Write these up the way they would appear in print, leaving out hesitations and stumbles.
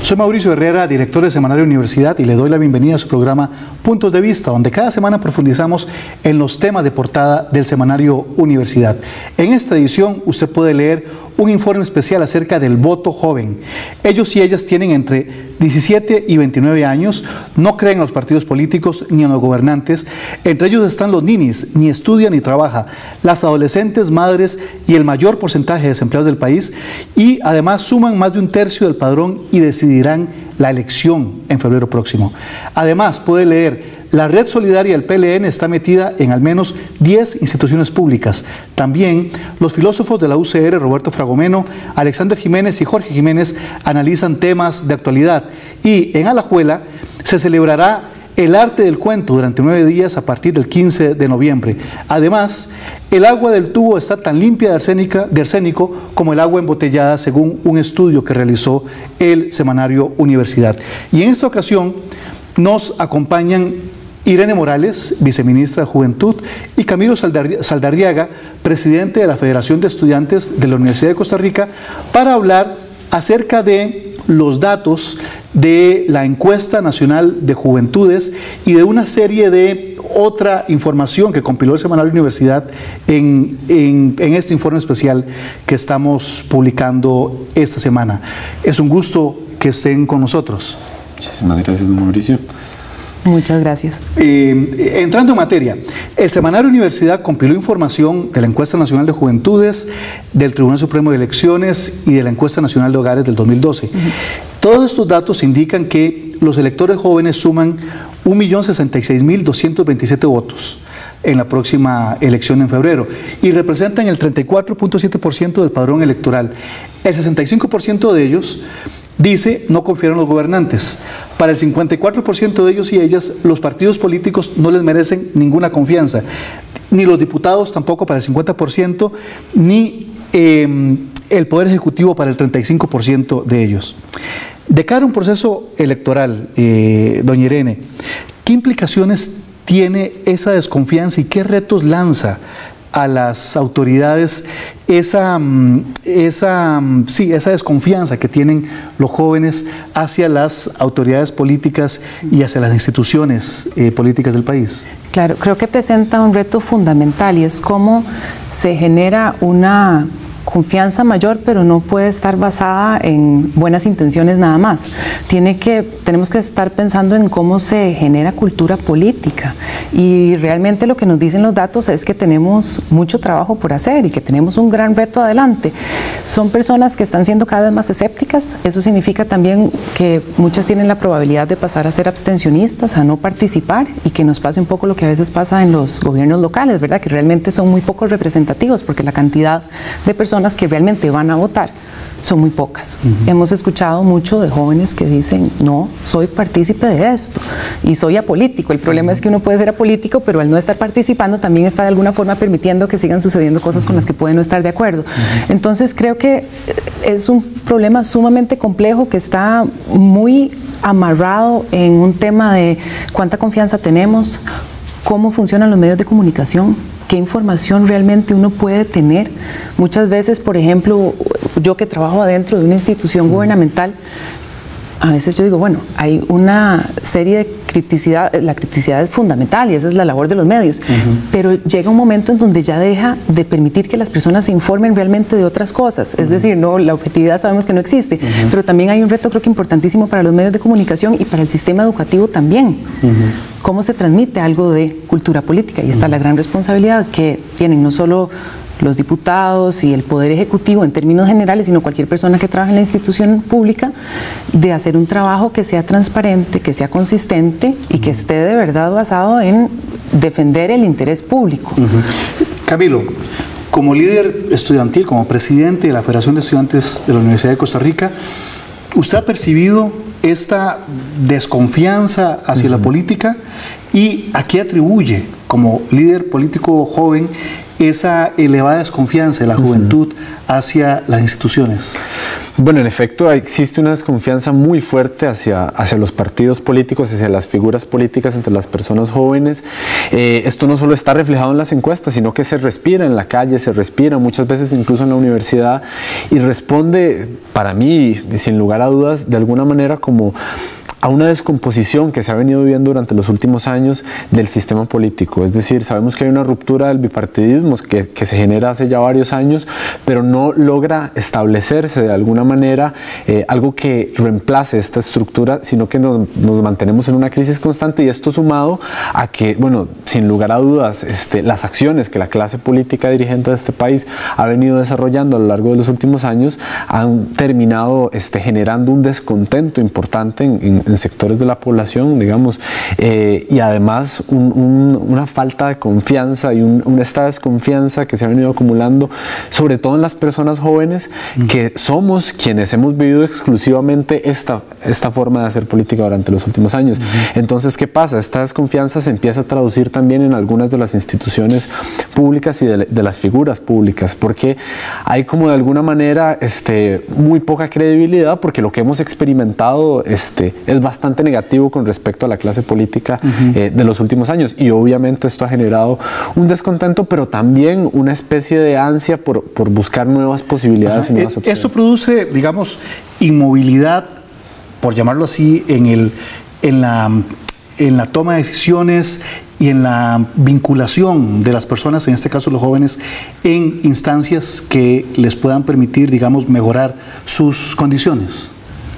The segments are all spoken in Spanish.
Soy Mauricio Herrera, director del Semanario Universidad, y le doy la bienvenida a su programa Puntos de Vista, donde cada semana profundizamos en los temas de portada del Semanario Universidad. En esta edición usted puede leer un informe especial acerca del voto joven. Ellos y ellas tienen entre 17 y 29 años, no creen en los partidos políticos ni en los gobernantes. Entre ellos están los ninis, ni estudia ni trabaja, las adolescentes, madres y el mayor porcentaje de desempleados del país, y además suman más de un tercio del padrón y decidirán la elección en febrero próximo. Además, puede leer: la Red Solidaria del PLN está metida en al menos 10 instituciones públicas. También los filósofos de la UCR, Roberto Fragomeno, Alexander Jiménez y Jorge Jiménez, analizan temas de actualidad. Y en Alajuela se celebrará el arte del cuento durante 9 días a partir del 15 de noviembre. Además, el agua del tubo está tan limpia de arsénico como el agua embotellada, según un estudio que realizó el Semanario Universidad. Y en esta ocasión nos acompañan Irene Morales, viceministra de Juventud, y Camilo Saldarriaga, presidente de la Federación de Estudiantes de la Universidad de Costa Rica, para hablar acerca de los datos de la Encuesta Nacional de Juventudes y de una serie de otra información que compiló el Semanario Universidad en este informe especial que estamos publicando esta semana. Es un gusto que estén con nosotros. Muchísimas gracias, Mauricio. Muchas gracias. Entrando en materia, el Semanario Universidad compiló información de la Encuesta Nacional de Juventudes, del Tribunal Supremo de Elecciones y de la Encuesta Nacional de Hogares del 2012. Todos estos datos indican que los electores jóvenes suman 1.066.227 votos en la próxima elección en febrero y representan el 34.7% del padrón electoral. El 65% de ellos dice no confiar en los gobernantes. Para el 54% de ellos y ellas, los partidos políticos no les merecen ninguna confianza, ni los diputados tampoco para el 50%, ni el Poder Ejecutivo para el 35% de ellos. De cara a un proceso electoral, doña Irene, ¿qué implicaciones tiene esa desconfianza y qué retos lanza a las autoridades esa desconfianza que tienen los jóvenes hacia las autoridades políticas y hacia las instituciones políticas del país? Claro, creo que presenta un reto fundamental y es cómo se genera una confianza mayor, pero no puede estar basada en buenas intenciones nada más. Tenemos que estar pensando en cómo se genera cultura política, y realmente lo que nos dicen los datos es que tenemos mucho trabajo por hacer y que tenemos un gran reto adelante. Son personas que están siendo cada vez más escépticas. Eso significa también que muchas tienen la probabilidad de pasar a ser abstencionistas, a no participar, y que nos pase un poco lo que a veces pasa en los gobiernos locales, ¿verdad? Que realmente son muy pocos representativos, porque la cantidad de personas que realmente van a votar son muy pocas. Hemos escuchado mucho de jóvenes que dicen: no, soy partícipe de esto y soy apolítico. El problema es que uno puede ser apolítico, pero al no estar participando también está de alguna forma permitiendo que sigan sucediendo cosas con las que pueden no estar de acuerdo. Entonces creo que es un problema sumamente complejo que está muy amarrado en un tema de cuánta confianza tenemos, cómo funcionan los medios de comunicación, qué información realmente uno puede tener. Muchas veces, por ejemplo, yo que trabajo adentro de una institución gubernamental, a veces yo digo, bueno, hay una serie de criticidad, la criticidad es fundamental y esa es la labor de los medios, pero llega un momento en donde ya deja de permitir que las personas se informen realmente de otras cosas. Es decir, no, la objetividad sabemos que no existe, pero también hay un reto, creo que importantísimo para los medios de comunicación y para el sistema educativo también. ¿Cómo se transmite algo de cultura política? Y está la gran responsabilidad que tienen no solo los diputados y el Poder Ejecutivo en términos generales, sino cualquier persona que trabaje en la institución pública, de hacer un trabajo que sea transparente, que sea consistente y que esté de verdad basado en defender el interés público. Camilo, como líder estudiantil, como presidente de la Federación de Estudiantes de la Universidad de Costa Rica, ¿usted ha percibido esta desconfianza hacia la política y a qué atribuye, como líder político joven, esa elevada desconfianza de la juventud hacia las instituciones? Bueno, en efecto, existe una desconfianza muy fuerte hacia los partidos políticos, hacia las figuras políticas entre las personas jóvenes. Esto no solo está reflejado en las encuestas, sino que se respira en la calle, se respira muchas veces incluso en la universidad, y responde, para mí, sin lugar a dudas, de alguna manera como a una descomposición que se ha venido viviendo durante los últimos años del sistema político. Es decir, sabemos que hay una ruptura del bipartidismo que se genera hace ya varios años, pero no logra establecerse de alguna manera algo que reemplace esta estructura, sino que nos mantenemos en una crisis constante, y esto sumado a que, bueno, sin lugar a dudas, las acciones que la clase política dirigente de este país ha venido desarrollando a lo largo de los últimos años han terminado generando un descontento importante en sectores de la población, digamos, y además una falta de confianza y esta desconfianza que se ha venido acumulando, sobre todo en las personas jóvenes, que somos quienes hemos vivido exclusivamente esta forma de hacer política durante los últimos años. Entonces, ¿qué pasa? Esta desconfianza se empieza a traducir también en algunas de las instituciones públicas y de las figuras públicas, porque hay como de alguna manera muy poca credibilidad, porque lo que hemos experimentado es bastante negativo con respecto a la clase política de los últimos años, y obviamente esto ha generado un descontento, pero también una especie de ansia por buscar nuevas posibilidades y nuevas opciones. Eso produce, digamos, inmovilidad, por llamarlo así, en la toma de decisiones y en la vinculación de las personas, en este caso los jóvenes, en instancias que les puedan permitir, digamos, mejorar sus condiciones.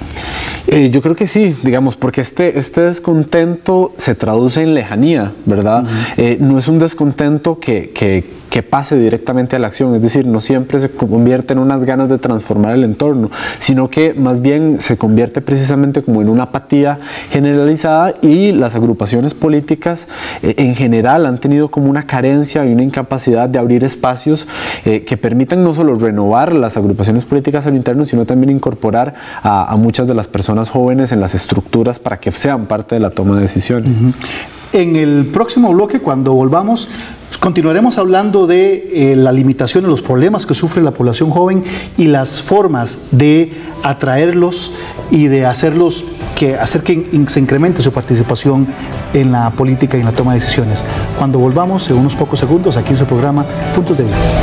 Yo creo que sí, digamos, porque este descontento se traduce en lejanía, ¿verdad? No es un descontento que pase directamente a la acción, es decir, no siempre se convierte en unas ganas de transformar el entorno, sino que más bien se convierte precisamente como en una apatía generalizada, y las agrupaciones políticas en general han tenido como una carencia y una incapacidad de abrir espacios que permitan no solo renovar las agrupaciones políticas al interno, sino también incorporar a muchas de las personas jóvenes en las estructuras para que sean parte de la toma de decisiones. En el próximo bloque, cuando volvamos, continuaremos hablando de la limitación de los problemas que sufre la población joven y las formas de atraerlos y de hacer que se incremente su participación en la política y en la toma de decisiones. Cuando volvamos, en unos pocos segundos, aquí en su programa Puntos de Vista.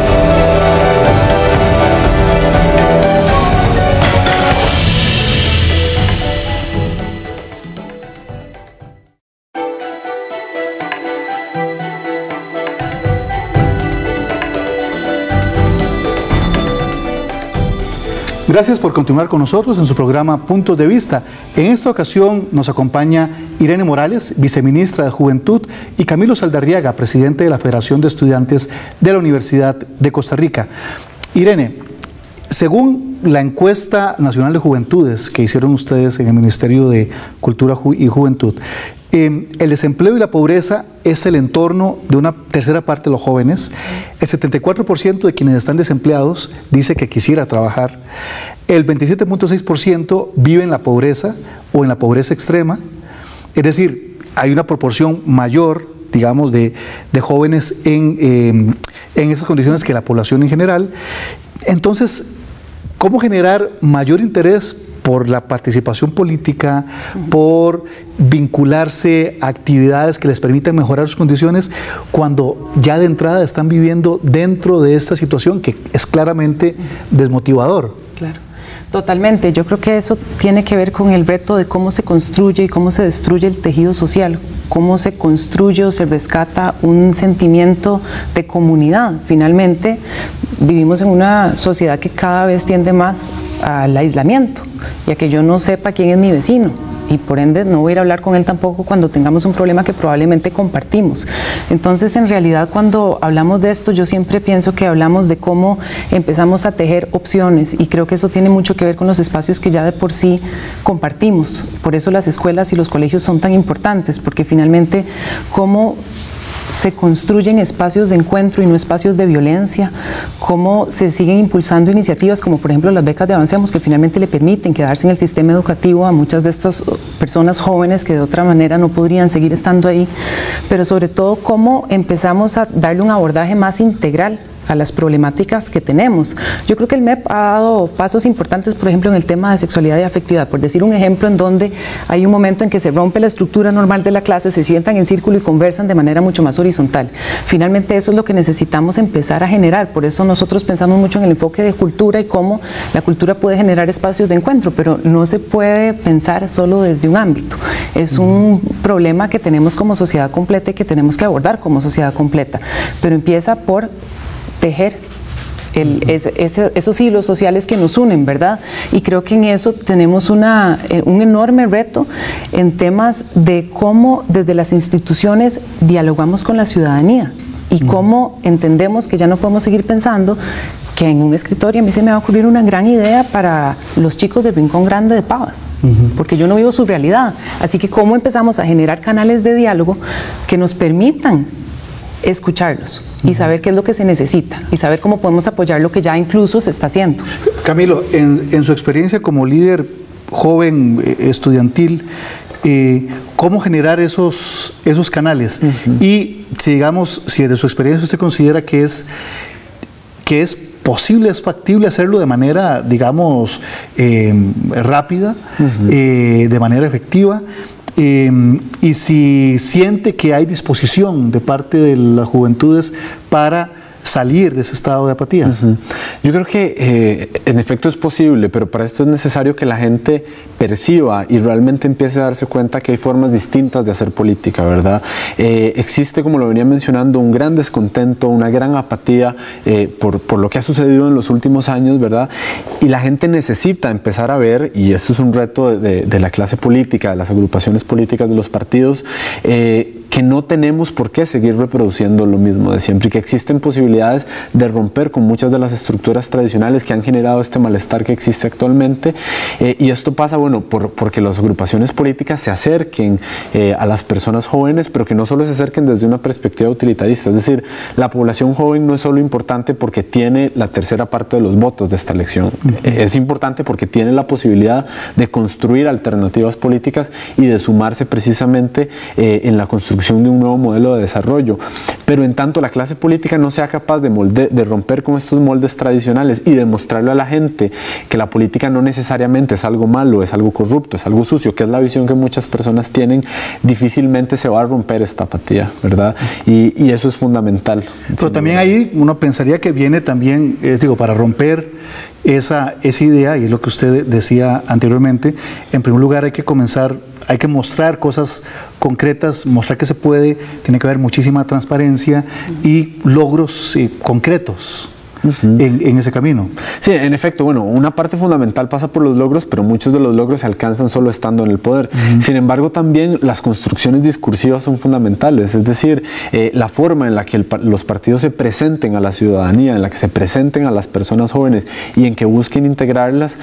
Gracias por continuar con nosotros en su programa Puntos de Vista. En esta ocasión nos acompaña Irene Morales, viceministra de Juventud, y Camilo Saldarriaga, presidente de la Federación de Estudiantes de la Universidad de Costa Rica. Irene, según la encuesta nacional de juventudes que hicieron ustedes en el Ministerio de Cultura y Juventud, el desempleo y la pobreza es el entorno de una tercera parte de los jóvenes. El 74% de quienes están desempleados dice que quisiera trabajar. El 27.6% vive en la pobreza o en la pobreza extrema. Es decir, hay una proporción mayor, digamos, de jóvenes en esas condiciones que la población en general. Entonces, ¿cómo generar mayor interés por la participación política, por vincularse a actividades que les permitan mejorar sus condiciones, cuando ya de entrada están viviendo dentro de esta situación que es claramente desmotivador? Claro. Totalmente, yo creo que eso tiene que ver con el reto de cómo se construye y cómo se destruye el tejido social, cómo se construye o se rescata un sentimiento de comunidad. Finalmente, vivimos en una sociedad que cada vez tiende más al aislamiento y a que yo no sepa quién es mi vecino, y por ende no voy a ir a hablar con él tampoco cuando tengamos un problema que probablemente compartimos. Entonces, en realidad, cuando hablamos de esto, yo siempre pienso que hablamos de cómo empezamos a tejer opciones, y creo que eso tiene mucho que ver con los espacios que ya de por sí compartimos. Por eso las escuelas y los colegios son tan importantes, porque finalmente cómo se construyen espacios de encuentro y no espacios de violencia, cómo se siguen impulsando iniciativas como por ejemplo las becas de Avancemos, que finalmente le permiten quedarse en el sistema educativo a muchas de estas personas jóvenes que de otra manera no podrían seguir estando ahí, pero sobre todo cómo empezamos a darle un abordaje más integral las problemáticas que tenemos. Yo creo que el MEP ha dado pasos importantes, por ejemplo, en el tema de sexualidad y afectividad, por decir un ejemplo en donde hay un momento en que se rompe la estructura normal de la clase, se sientan en círculo y conversan de manera mucho más horizontal. Finalmente eso es lo que necesitamos empezar a generar, por eso nosotros pensamos mucho en el enfoque de cultura y cómo la cultura puede generar espacios de encuentro, pero no se puede pensar solo desde un ámbito. Es un problema que tenemos como sociedad completa y que tenemos que abordar como sociedad completa, pero empieza por tejer esos hilos sociales que nos unen, ¿verdad? Y creo que en eso tenemos un enorme reto en temas de cómo desde las instituciones dialogamos con la ciudadanía y cómo entendemos que ya no podemos seguir pensando que en un escritorio a mí se me va a ocurrir una gran idea para los chicos del Rincón Grande de Pavas, porque yo no vivo su realidad. Así que cómo empezamos a generar canales de diálogo que nos permitan escucharlos y saber qué es lo que se necesita y saber cómo podemos apoyar lo que ya incluso se está haciendo. Camilo, en su experiencia como líder joven estudiantil, ¿cómo generar esos canales? Y si de su experiencia usted considera que es posible, es factible hacerlo de manera, digamos, rápida, de manera efectiva, y si siente que hay disposición de parte de las juventudes para salir de ese estado de apatía. Yo creo que en efecto es posible, pero para esto es necesario que la gente perciba y realmente empiece a darse cuenta que hay formas distintas de hacer política, ¿verdad? Existe, como lo venía mencionando, un gran descontento, una gran apatía por lo que ha sucedido en los últimos años, ¿verdad? Y la gente necesita empezar a ver, y esto es un reto de la clase política, de las agrupaciones políticas, de los partidos, que no tenemos por qué seguir reproduciendo lo mismo de siempre y que existen posibilidades de romper con muchas de las estructuras tradicionales que han generado este malestar que existe actualmente, y esto pasa, bueno, porque las agrupaciones políticas se acerquen a las personas jóvenes, pero que no solo se acerquen desde una perspectiva utilitarista, es decir, la población joven no es solo importante porque tiene la tercera parte de los votos de esta elección, es importante porque tiene la posibilidad de construir alternativas políticas y de sumarse precisamente en la construcción de un nuevo modelo de desarrollo, pero en tanto la clase política no sea capaz de romper con estos moldes tradicionales y demostrarle a la gente que la política no necesariamente es algo malo, es algo corrupto, es algo sucio, que es la visión que muchas personas tienen, difícilmente se va a romper esta apatía, ¿verdad? Y eso es fundamental. Pero también ahí uno pensaría que viene también, para romper esa idea, y es lo que usted decía anteriormente, en primer lugar hay que mostrar cosas concretas, mostrar que se puede, tiene que haber muchísima transparencia y logros concretos en ese camino. Sí, en efecto, bueno, una parte fundamental pasa por los logros, pero muchos de los logros se alcanzan solo estando en el poder. Sin embargo, también las construcciones discursivas son fundamentales, es decir, la forma en la que los partidos se presenten a la ciudadanía, en la que se presenten a las personas jóvenes y en que busquen integrarlas,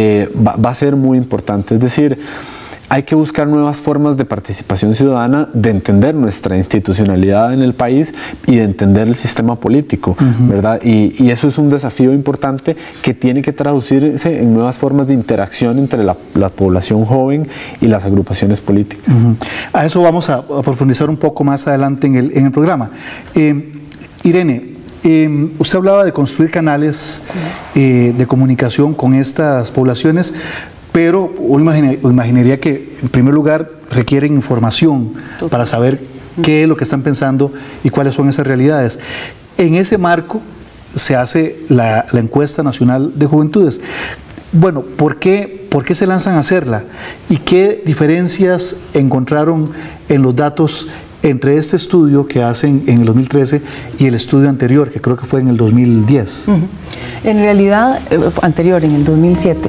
va a ser muy importante. Es decir, hay que buscar nuevas formas de participación ciudadana, de entender nuestra institucionalidad en el país y de entender el sistema político, ¿verdad? Y eso es un desafío importante que tiene que traducirse en nuevas formas de interacción entre la población joven y las agrupaciones políticas. A eso vamos a profundizar un poco más adelante en el programa. Irene, usted hablaba de construir canales de comunicación con estas poblaciones, pero uno imaginaría que en primer lugar requieren información para saber qué es lo que están pensando y cuáles son esas realidades. En ese marco se hace la encuesta nacional de juventudes. Bueno, ¿por qué se lanzan a hacerla? ¿Y qué diferencias encontraron en los datos entre este estudio que hacen en el 2013 y el estudio anterior, que creo que fue en el 2010? En realidad, anterior, en el 2007,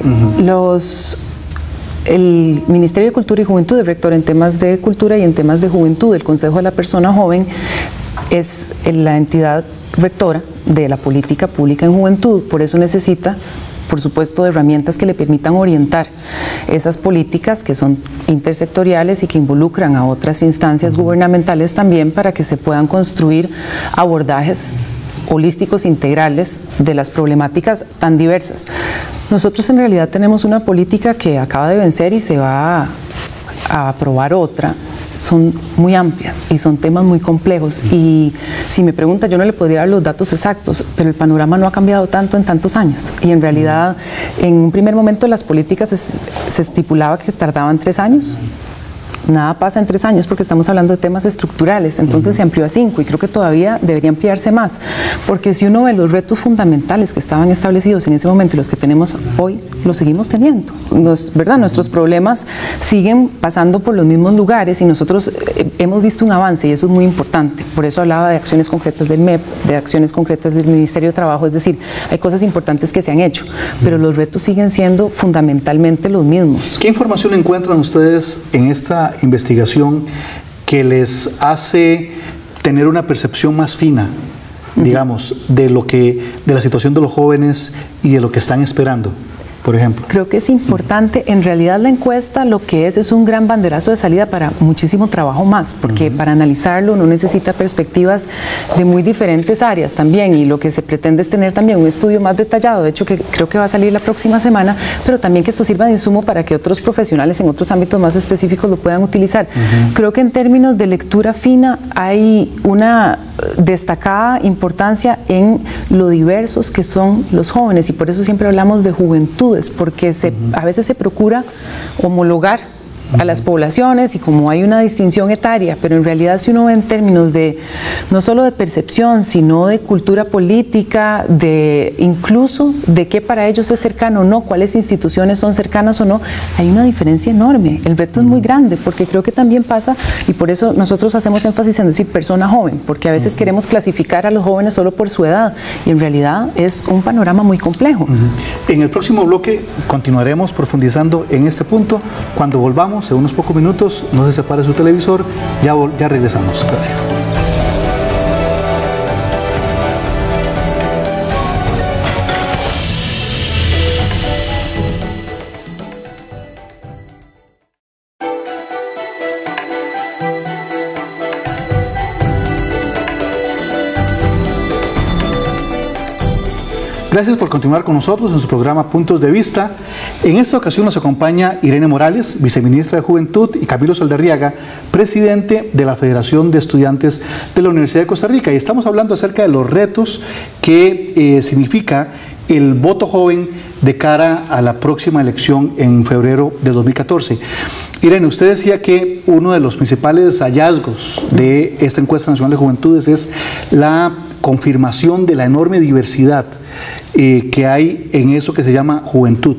el Ministerio de Cultura y Juventud, el rector en temas de cultura y en temas de juventud, el Consejo de la Persona Joven, es la entidad rectora de la política pública en juventud, por eso necesita, por supuesto, de herramientas que le permitan orientar esas políticas que son intersectoriales y que involucran a otras instancias gubernamentales también para que se puedan construir abordajes holísticos integrales de las problemáticas tan diversas. Nosotros en realidad tenemos una política que acaba de vencer y se va a aprobar otra son muy amplias y son temas muy complejos. Y si me pregunta, yo no le podría dar los datos exactos, pero el panorama no ha cambiado tanto en tantos años. Y en realidad, en un primer momento las políticas se estipulaba que tardaban 3 años. Nada pasa en 3 años porque estamos hablando de temas estructurales, entonces se amplió a 5 y creo que todavía debería ampliarse más, porque si uno ve los retos fundamentales que estaban establecidos en ese momento y los que tenemos hoy, los seguimos teniendo, ¿verdad? Nuestros problemas siguen pasando por los mismos lugares y nosotros hemos visto un avance y eso es muy importante, por eso hablaba de acciones concretas del MEP, de acciones concretas del Ministerio de Trabajo, es decir, hay cosas importantes que se han hecho, pero los retos siguen siendo fundamentalmente los mismos. ¿Qué información encuentran ustedes en esta investigación que les hace tener una percepción más fina, digamos, de la situación de los jóvenes y de lo que están esperando, por ejemplo? Creo que es importante, en realidad la encuesta lo que es un gran banderazo de salida para muchísimo trabajo más, porque para analizarlo uno necesita perspectivas de muy diferentes áreas también, y lo que se pretende es tener también un estudio más detallado, de hecho que creo que va a salir la próxima semana, pero también que esto sirva de insumo para que otros profesionales en otros ámbitos más específicos lo puedan utilizar. Creo que en términos de lectura fina hay una destacada importancia en lo diversos que son los jóvenes, y por eso siempre hablamos de juventud, porque a veces se procura homologar a las poblaciones y como hay una distinción etaria, pero en realidad si uno ve en términos de no solo de percepción, sino de cultura política, de incluso de qué para ellos es cercano o no, cuáles instituciones son cercanas o no, hay una diferencia enorme. El reto es muy grande, porque creo que también pasa, y por eso nosotros hacemos énfasis en decir persona joven, porque a veces queremos clasificar a los jóvenes solo por su edad, y en realidad es un panorama muy complejo. En el próximo bloque continuaremos profundizando en este punto. Cuando volvamos en unos pocos minutos, no se separe su televisor, ya regresamos. Gracias. Gracias por continuar con nosotros en su programa Puntos de Vista. En esta ocasión nos acompaña Irene Morales, viceministra de Juventud, y Camilo Saldarriaga, presidente de la Federación de Estudiantes de la Universidad de Costa Rica. Y estamos hablando acerca de los retos que significa el voto joven de cara a la próxima elección en febrero de 2014. Irene, usted decía que uno de los principales hallazgos de esta encuesta nacional de juventudes es la confirmación de la enorme diversidad que hay en eso que se llama juventud.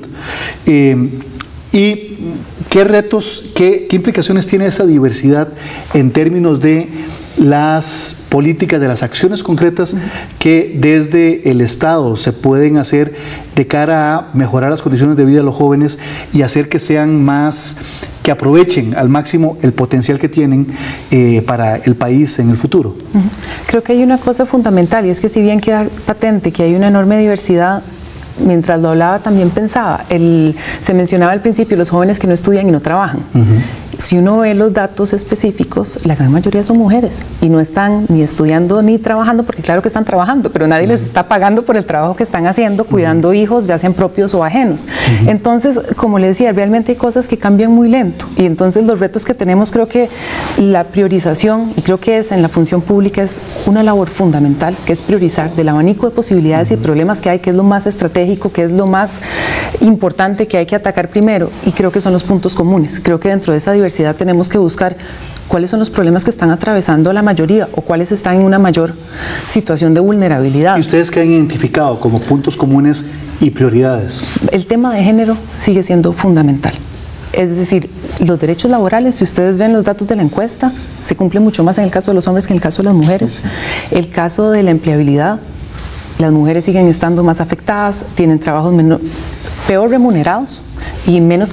¿Y qué retos, qué implicaciones tiene esa diversidad en términos de las políticas, de las acciones concretas que desde el Estado se pueden hacer de cara a mejorar las condiciones de vida de los jóvenes y hacer que sean más, que aprovechen al máximo el potencial que tienen para el país en el futuro? Creo que hay una cosa fundamental, y es que si bien queda patente que hay una enorme diversidad, mientras lo hablaba también pensaba, se mencionaba al principio los jóvenes que no estudian y no trabajan. Si uno ve los datos específicos, la gran mayoría son mujeres y no están ni estudiando ni trabajando, porque claro que están trabajando, pero nadie les está pagando por el trabajo que están haciendo, cuidando hijos, ya sean propios o ajenos. Entonces, como le decía, realmente hay cosas que cambian muy lento, y entonces los retos que tenemos, creo que la priorización, y creo que es en la función pública, es una labor fundamental, que es priorizar del abanico de posibilidades y problemas que hay, que es lo más estratégico, que es lo más importante que hay que atacar primero, y creo que son los puntos comunes. Creo que dentro de esa diversidad tenemos que buscar cuáles son los problemas que están atravesando la mayoría o cuáles están en una mayor situación de vulnerabilidad. ¿Y ustedes qué han identificado como puntos comunes y prioridades? El tema de género sigue siendo fundamental. Es decir, los derechos laborales, si ustedes ven los datos de la encuesta, se cumplen mucho más en el caso de los hombres que en el caso de las mujeres. El caso de la empleabilidad, las mujeres siguen estando más afectadas, tienen trabajos peor remunerados y menos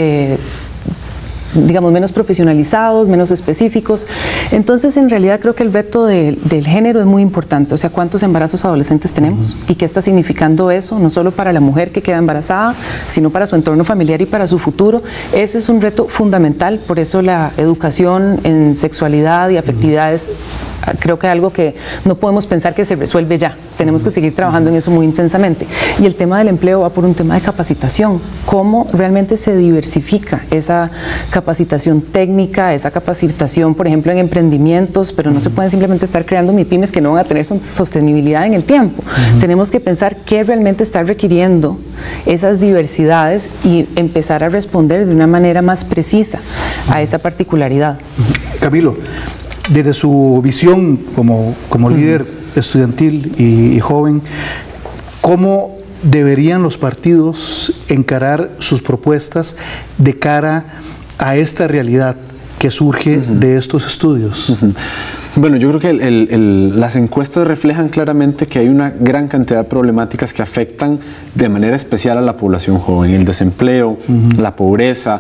menos profesionalizados, menos específicos. Entonces, en realidad creo que el reto del género es muy importante, o sea, cuántos embarazos adolescentes tenemos y qué está significando eso, no solo para la mujer que queda embarazada, sino para su entorno familiar y para su futuro. Ese es un reto fundamental, por eso la educación en sexualidad y afectividad es creo que es algo que no podemos pensar que se resuelve ya. Tenemos que seguir trabajando en eso muy intensamente. Y el tema del empleo va por un tema de capacitación. ¿Cómo realmente se diversifica esa capacitación técnica, esa capacitación, por ejemplo, en emprendimientos? Pero no se pueden simplemente estar creando MIPYMES que no van a tener sostenibilidad en el tiempo. Tenemos que pensar qué realmente está requiriendo esas diversidades y empezar a responder de una manera más precisa a esa particularidad. Camilo, desde su visión como líder estudiantil y joven, ¿cómo deberían los partidos encarar sus propuestas de cara a esta realidad que surge de estos estudios? Bueno, yo creo que las encuestas reflejan claramente que hay una gran cantidad de problemáticas que afectan de manera especial a la población joven: el desempleo, la pobreza,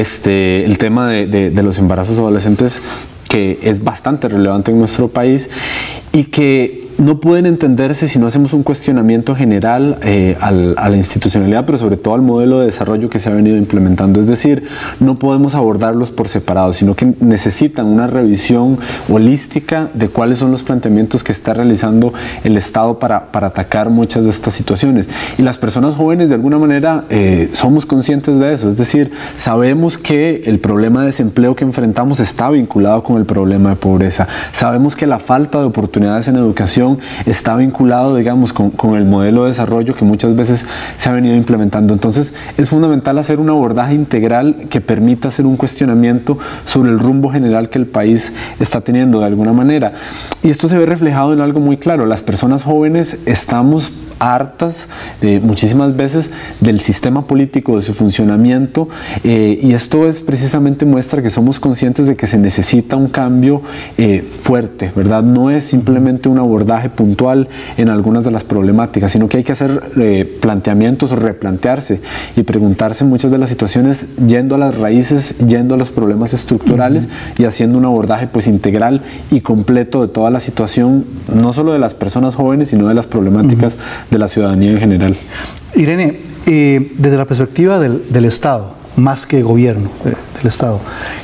el tema de los embarazos adolescentes, que es bastante relevante en nuestro país y que no pueden entenderse si no hacemos un cuestionamiento general a la institucionalidad, pero sobre todo al modelo de desarrollo que se ha venido implementando. Es decir, no podemos abordarlos por separado, sino que necesitan una revisión holística de cuáles son los planteamientos que está realizando el Estado para atacar muchas de estas situaciones. Y las personas jóvenes, de alguna manera, somos conscientes de eso. Es decir, sabemos que el problema de desempleo que enfrentamos está vinculado con el problema de pobreza. Sabemos que la falta de oportunidades en educación está vinculado, digamos, con el modelo de desarrollo que muchas veces se ha venido implementando. Entonces, es fundamental hacer un abordaje integral que permita hacer un cuestionamiento sobre el rumbo general que el país está teniendo de alguna manera. Y esto se ve reflejado en algo muy claro: las personas jóvenes estamos hartas muchísimas veces del sistema político, de su funcionamiento, y esto es precisamente muestra que somos conscientes de que se necesita un cambio fuerte, ¿verdad? No es simplemente un abordaje puntual en algunas de las problemáticas, sino que hay que hacer planteamientos o replantearse y preguntarse muchas de las situaciones yendo a las raíces, yendo a los problemas estructurales y haciendo un abordaje pues integral y completo de toda la situación, no solo de las personas jóvenes, sino de las problemáticas de la ciudadanía en general. Irene, desde la perspectiva del Estado, más que gobierno, del Estado,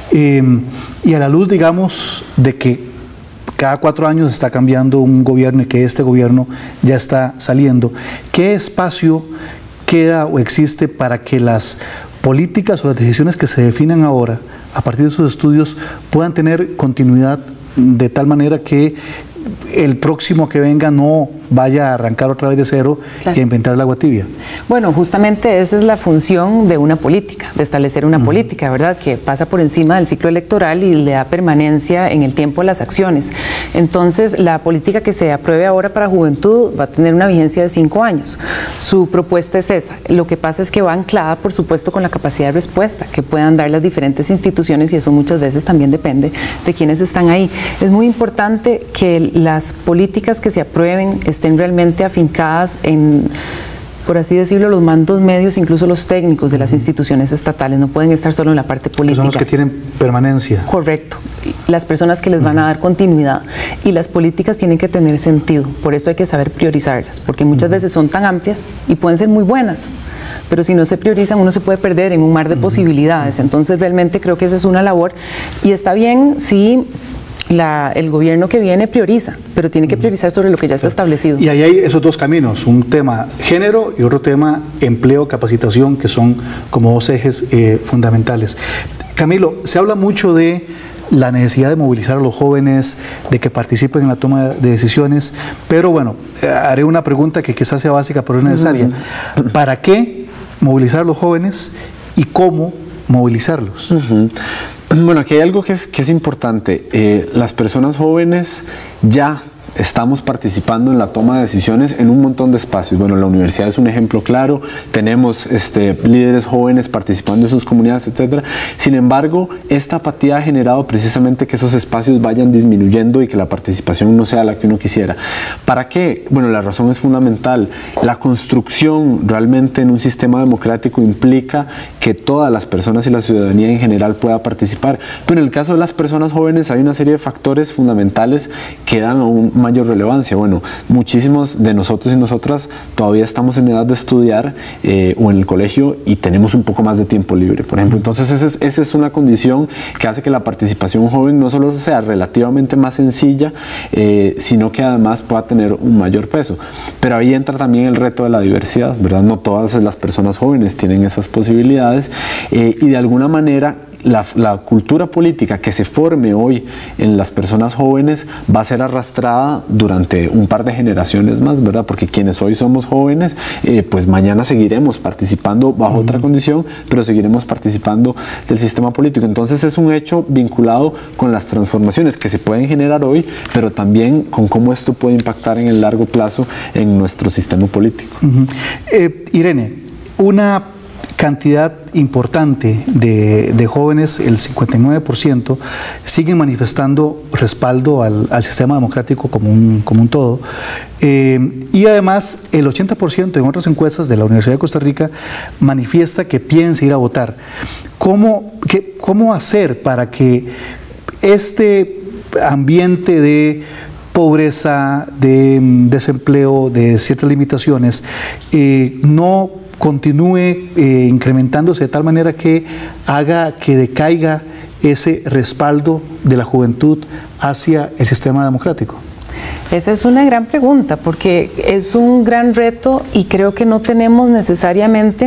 y a la luz, digamos, de que cada 4 años está cambiando un gobierno y que este gobierno ya está saliendo, ¿qué espacio queda o existe para que las políticas o las decisiones que se definan ahora, a partir de sus estudios, puedan tener continuidad de tal manera que el próximo que venga no vaya a arrancar otra vez de cero y a inventar el agua tibia? Bueno, justamente esa es la función de una política, de establecer una política, ¿verdad?, que pasa por encima del ciclo electoral y le da permanencia en el tiempo a las acciones. Entonces, la política que se apruebe ahora para juventud va a tener una vigencia de 5 años. Su propuesta es esa. Lo que pasa es que va anclada, por supuesto, con la capacidad de respuesta que puedan dar las diferentes instituciones, y eso muchas veces también depende de quienes están ahí. Es muy importante que las políticas que se aprueben estén realmente afincadas en, por así decirlo, los mandos medios, incluso los técnicos de las instituciones estatales. No pueden estar solo en la parte política. Son los que tienen permanencia. Correcto. Las personas que les van a dar continuidad. Y las políticas tienen que tener sentido. Por eso hay que saber priorizarlas, porque muchas veces son tan amplias y pueden ser muy buenas, pero si no se priorizan, uno se puede perder en un mar de posibilidades. Entonces, realmente creo que esa es una labor, y está bien si el gobierno que viene prioriza, pero tiene que priorizar sobre lo que ya está establecido. Y ahí hay esos dos caminos: un tema género y otro tema empleo, capacitación, que son como 2 ejes fundamentales. Camilo, se habla mucho de la necesidad de movilizar a los jóvenes, de que participen en la toma de decisiones, pero bueno, haré una pregunta que quizás sea básica, pero es necesaria. ¿Para qué movilizar a los jóvenes y cómo movilizarlos? Bueno, aquí hay algo que es importante. Las personas jóvenes ya estamos participando en la toma de decisiones en un montón de espacios. Bueno, la universidad es un ejemplo claro, tenemos líderes jóvenes participando en sus comunidades, etcétera. Sin embargo, esta apatía ha generado precisamente que esos espacios vayan disminuyendo y que la participación no sea la que uno quisiera. ¿Para qué? Bueno, la razón es fundamental. La construcción realmente en un sistema democrático implica que todas las personas y la ciudadanía en general pueda participar. Pero en el caso de las personas jóvenes hay una serie de factores fundamentales que dan aún mayor relevancia. Bueno, muchísimos de nosotros y nosotras todavía estamos en edad de estudiar o en el colegio y tenemos un poco más de tiempo libre, por ejemplo. Entonces esa es una condición que hace que la participación joven no solo sea relativamente más sencilla, sino que además pueda tener un mayor peso. Pero ahí entra también el reto de la diversidad, ¿verdad? No todas las personas jóvenes tienen esas posibilidades y de alguna manera la cultura política que se forme hoy en las personas jóvenes va a ser arrastrada durante un par de generaciones más, ¿verdad? Porque quienes hoy somos jóvenes, pues mañana seguiremos participando bajo otra condición, pero seguiremos participando del sistema político. Entonces es un hecho vinculado con las transformaciones que se pueden generar hoy, pero también con cómo esto puede impactar en el largo plazo en nuestro sistema político. Irene, una cantidad importante de jóvenes, el 59%, siguen manifestando respaldo al sistema democrático como un todo. Y además, el 80% en otras encuestas de la Universidad de Costa Rica manifiesta que piensa ir a votar. ¿Cómo hacer para que este ambiente de pobreza, de desempleo, de ciertas limitaciones, no continúe incrementándose de tal manera que haga que decaiga ese respaldo de la juventud hacia el sistema democrático? Esa es una gran pregunta, porque es un gran reto y creo que no tenemos necesariamente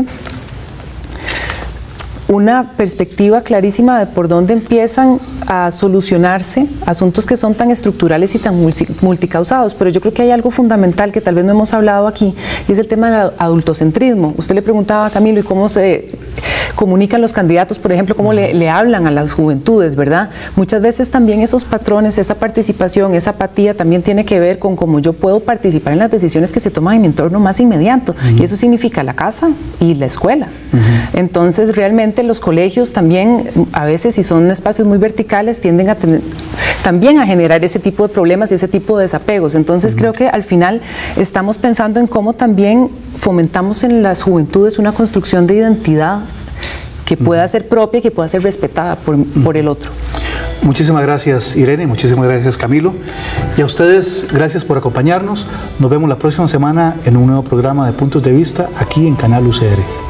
una perspectiva clarísima de por dónde empiezan a solucionarse asuntos que son tan estructurales y tan multicausados, pero yo creo que hay algo fundamental que tal vez no hemos hablado aquí, y es el tema del adultocentrismo. Usted le preguntaba a Camilo, ¿y cómo se comunican los candidatos, por ejemplo, cómo le hablan a las juventudes, ¿verdad? Muchas veces también esos patrones, esa participación, esa apatía también tiene que ver con cómo yo puedo participar en las decisiones que se toman en mi entorno más inmediato, y eso significa la casa y la escuela. Entonces, realmente los colegios también, a veces, si son espacios muy verticales, tienden a tener, también a generar ese tipo de problemas y ese tipo de desapegos. Entonces, creo que al final estamos pensando en cómo también fomentamos en las juventudes una construcción de identidad que pueda ser propia y que pueda ser respetada por el otro. Muchísimas gracias, Irene, muchísimas gracias, Camilo, y a ustedes gracias por acompañarnos. Nos vemos la próxima semana en un nuevo programa de Puntos de Vista aquí en Canal UCR.